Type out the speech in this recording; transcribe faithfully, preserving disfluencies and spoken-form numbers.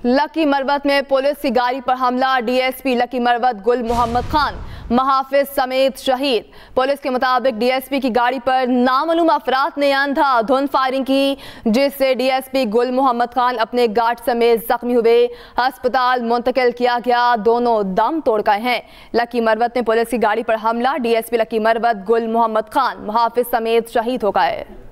Lucky Marwat में police की गाड़ी पर हमला, डीएसपी लकी मरवत गुल मोहम्मद खान महाफिज समेत शहीद। पुलिस के मुताबिक डीएसपी की गाड़ी पर नामालूम अफराद ने अंधाधुंध फायरिंग की, जिससे डीएसपी गुल मोहम्मद खान अपने गार्ड समेत जख्मी हुए, अस्पताल मुंतकिल किया गया। दोनों दम तोड़ गए हैं। लकी मरवत में पुलिस की गाड़ी पर हमला, डीएसपी लकी मरवत गुल मोहम्मद खान महाफिज समेत शहीद हो गए।